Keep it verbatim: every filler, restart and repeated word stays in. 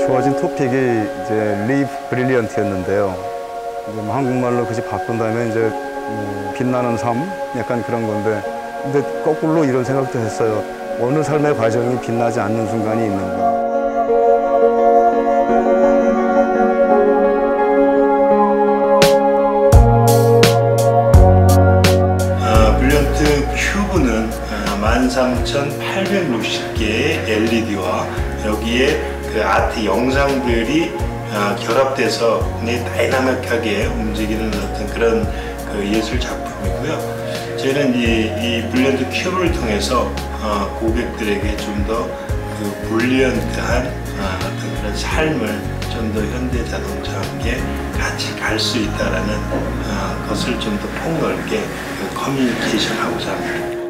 주어진 토픽이 이제 Live Brilliant였는데요. 이제 뭐 한국말로 그지 바꾼다면 이제 뭐 빛나는 삶 약간 그런 건데, 근데 거꾸로 이런 생각도 했어요. 어느 삶의 과정이 빛나지 않는 순간이 있는가. 어, 브릴리언트 큐브는 만 삼천팔백육십 개의 엘이디와 여기에 그 아트 영상들이 어, 결합돼서 굉장히 다이나믹하게 움직이는 어떤 그런 그 예술 작품이고요. 저희는 이, 이 브릴리언트 큐브를 통해서 어, 고객들에게 좀 더 그 브릴리언트한 어, 어떤 그런 삶을 좀 더 현대 자동차와 함께 같이 갈 수 있다라는 어, 것을 좀 더 폭넓게 그 커뮤니케이션하고자 합니다.